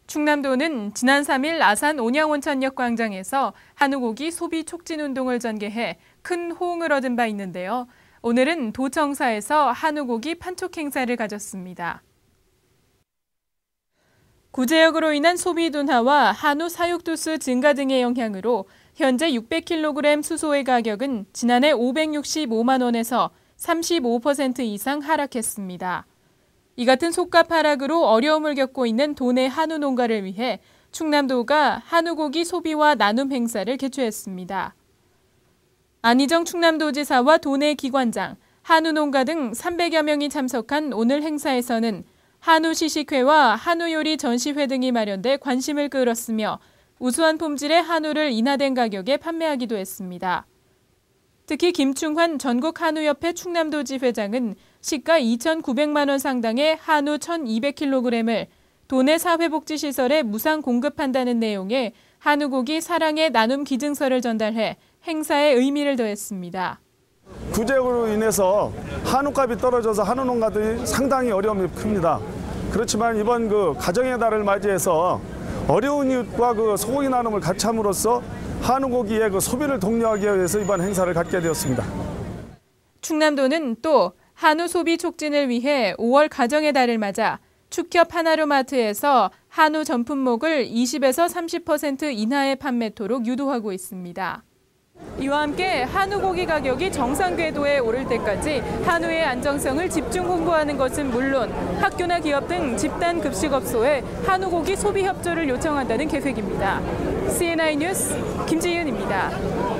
충남도는 지난 3일 아산 온양온천역 광장에서 한우고기 소비 촉진 운동을 전개해 큰 호응을 얻은 바 있는데요. 오늘은 도청사에서 한우고기 판촉 행사를 가졌습니다. 구제역으로 인한 소비 둔화와 한우 사육 두수 증가 등의 영향으로 현재 600kg 수소의 가격은 지난해 565만 원에서 35% 이상 하락했습니다. 이 같은 속값 하락으로 어려움을 겪고 있는 도내 한우 농가를 위해 충남도가 한우고기 소비와 나눔 행사를 개최했습니다. 안희정 충남도지사와 도내 기관장, 한우 농가 등 300여 명이 참석한 오늘 행사에서는 한우 시식회와 한우 요리 전시회 등이 마련돼 관심을 끌었으며 우수한 품질의 한우를 인하된 가격에 판매하기도 했습니다. 특히 김충환 전국한우협회 충남도지 회장은 시가 2,900만 원 상당의 한우 1,200kg을 도내 사회복지시설에 무상 공급한다는 내용의 한우고기 사랑의 나눔 기증서를 전달해 행사에 의미를 더했습니다. 구제역으로 인해서 한우값이 떨어져서 한우 농가들이 상당히 어려움이 큽니다. 그렇지만 이번 가정의 달을 맞이해서 어려운 이웃과 소고기 나눔을 같이 함으로써 한우고기의 소비를 독려하기 위해서 이번 행사를 갖게 되었습니다. 충남도는 또 한우 소비 촉진을 위해 5월 가정의 달을 맞아 축협 하나로마트에서 한우 전 품목을 20에서 30% 인하에 판매토록 유도하고 있습니다. 이와 함께 한우고기 가격이 정상 궤도에 오를 때까지 한우의 안정성을 집중 홍보하는 것은 물론 학교나 기업 등 집단 급식업소에 한우고기 소비 협조를 요청한다는 계획입니다. CNI 뉴스 김지윤입니다.